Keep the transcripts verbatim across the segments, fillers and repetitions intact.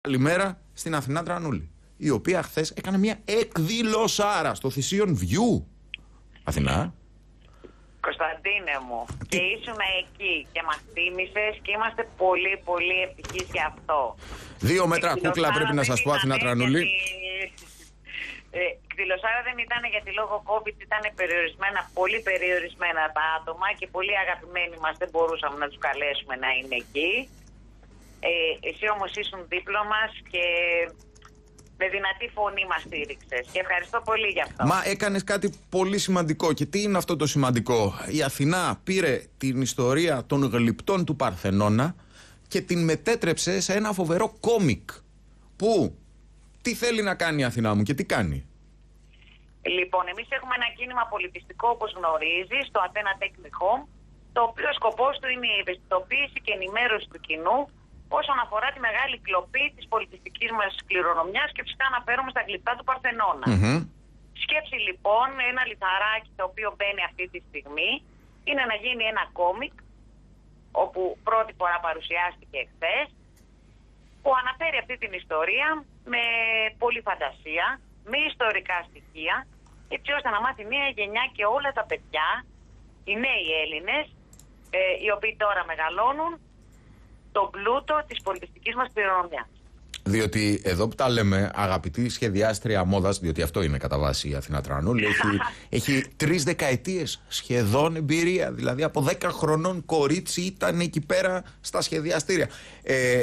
καλημέρα στην Αθηνά Τρανούλη, η οποία χθες έκανε μια εκδηλωσάρα στο Θησίον Βιού. Αθηνά. Κωνσταντίνε μου, και ήσουν εκεί και μας θύμισες και είμαστε πολύ πολύ ευτυχείς για αυτό. Δύο μέτρα κούκλα πρέπει να σας πω, Αθηνά Τρανούλη. Ε, εκδηλωσάρα δεν ήταν γιατί λόγω COVID ήταν περιορισμένα, πολύ περιορισμένα τα άτομα και πολύ αγαπημένοι μας δεν μπορούσαμε να τους καλέσουμε να είναι εκεί. Ε, εσύ όμως ήσουν δίπλα μας και με δυνατή φωνή μας στήριξες και ευχαριστώ πολύ για αυτό. Μα έκανες κάτι πολύ σημαντικό. Και τι είναι αυτό το σημαντικό? Η Αθηνά πήρε την ιστορία των γλυπτών του Παρθενώνα και την μετέτρεψε σε ένα φοβερό κόμικ. Που, τι θέλει να κάνει η Αθηνά μου και τι κάνει? Λοιπόν, εμείς έχουμε ένα κίνημα πολιτιστικό, όπως γνωρίζεις, το Athena Take Me Home, το οποίο σκοπός του είναι η ευαισθητοποίηση και ενημέρωση του κοινού όσον αφορά τη μεγάλη κλοπή της πολιτιστικής μας κληρονομιάς και φυσικά αναφέρομαι στα γλυπτά του Παρθενώνα. Mm-hmm. Σκέψη λοιπόν, ένα λιθαράκι το οποίο μπαίνει αυτή τη στιγμή είναι να γίνει ένα κόμικ, όπου πρώτη φορά παρουσιάστηκε χθες, που αναφέρει αυτή την ιστορία με πολλή φαντασία, με ιστορικά στοιχεία, έτσι ώστε να μάθει μια γενιά και όλα τα παιδιά, οι νέοι Έλληνες, ε, οι οποίοι τώρα μεγαλώνουν, τον πλούτο της πολιτιστικής μας κληρονομιάς. Διότι εδώ που τα λέμε, αγαπητή σχεδιάστρια μόδας, διότι αυτό είναι κατά βάση η Αθηνά Τρανούλη, έχει, έχει τρεις δεκαετίες σχεδόν εμπειρία. Δηλαδή από δέκα χρονών κορίτσι ήταν εκεί πέρα στα σχεδιαστήρια. Ε,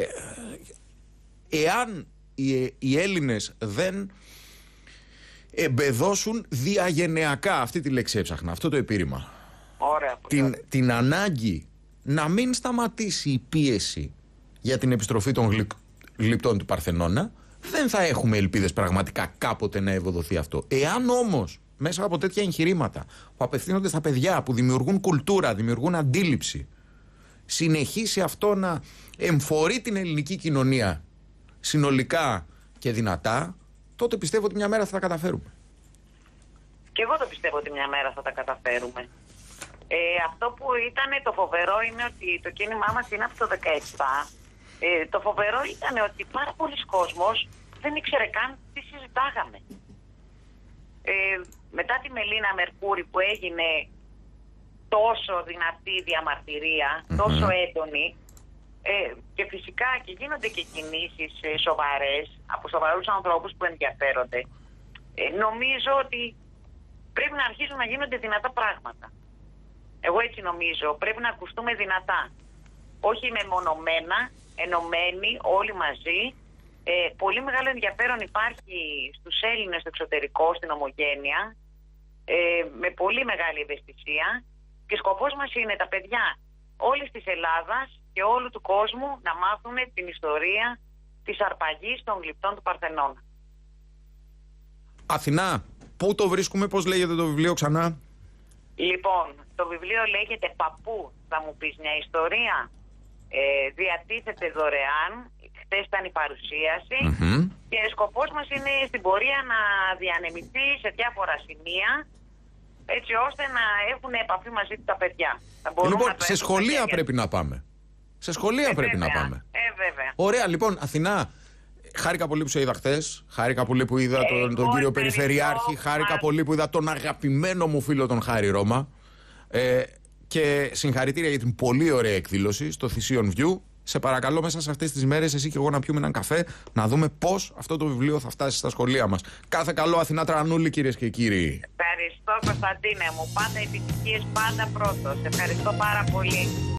εάν οι, οι Έλληνες δεν εμπεδώσουν διαγενειακά, αυτή τη λέξη έψαχνα, αυτό το επίρρημα, Ωραία, την, την ανάγκη να μην σταματήσει η πίεση για την επιστροφή των γλυ... γλυπτών του Παρθενώνα, δεν θα έχουμε ελπίδες πραγματικά κάποτε να ευοδοθεί αυτό. Εάν όμως μέσα από τέτοια εγχειρήματα που απευθύνονται στα παιδιά, που δημιουργούν κουλτούρα, δημιουργούν αντίληψη, συνεχίσει αυτό να εμφορεί την ελληνική κοινωνία συνολικά και δυνατά, τότε πιστεύω ότι μια μέρα θα τα καταφέρουμε. Και εγώ το πιστεύω ότι μια μέρα θα τα καταφέρουμε. Ε, αυτό που ήταν το φοβερό είναι ότι το κίνημά μας είναι από το δεκαεπτά. Ε, το φοβερό ήταν ότι πάρα πολλοί κόσμος δεν ήξερε καν τι συζητάγαμε. Ε, μετά τη Μελίνα Μερκούρη που έγινε τόσο δυνατή διαμαρτυρία, mm-hmm. τόσο έντονη, ε, και φυσικά και γίνονται και κινήσεις ε, σοβαρές από σοβαρούς ανθρώπους που ενδιαφέρονται. Ε, νομίζω ότι πρέπει να αρχίσουν να γίνονται δυνατά πράγματα. Εγώ έτσι νομίζω. Πρέπει να ακουστούμε δυνατά. Όχι μεμονωμένα, ενωμένοι, όλοι μαζί. Ε, πολύ μεγάλο ενδιαφέρον υπάρχει στους Έλληνες στο εξωτερικό, στην ομογένεια, ε, με πολύ μεγάλη ευαισθησία. Και σκοπός μας είναι τα παιδιά όλης της Ελλάδας και όλου του κόσμου να μάθουν την ιστορία της αρπαγής των γλυπτών του Παρθενώνα. Αθηνά, πού το βρίσκουμε, πώς λέγεται το βιβλίο ξανά? Λοιπόν, το βιβλίο λέγεται «Παππού, θα μου πεις μια ιστορία». Ε, διατίθεται δωρεάν, χτες ήταν η παρουσίαση mm-hmm. και σκοπός μας είναι στην πορεία να διανεμηθεί σε διάφορα σημεία, έτσι ώστε να έχουν επαφή μαζί του τα παιδιά. Λοιπόν, να σε σχολεία πρέπει να πάμε. Σε σχολεία ε, πρέπει βέβαια. να πάμε. Ε, βέβαια. Ωραία, λοιπόν, Αθηνά, χάρηκα πολύ που σε είδα χθες. Χάρηκα πολύ που είδα τον, τον κύριο Περιφερειάρχη. Χάρηκα πολύ που είδα τον αγαπημένο μου φίλο τον Χάρη Ρώμα. Ε, και συγχαρητήρια για την πολύ ωραία εκδήλωση στο Θησίον Βιού. Σε παρακαλώ μέσα σε αυτές τις μέρες εσύ και εγώ να πιούμε έναν καφέ, να δούμε πώς αυτό το βιβλίο θα φτάσει στα σχολεία μας. Κάθε καλό, Αθηνά Τρανούλη, κυρίες και κύριοι. Ευχαριστώ, Κωνσταντίνε μου. Πάντα επιτυχίες, πάντα πρώτος. Ευχαριστώ πάρα πολύ.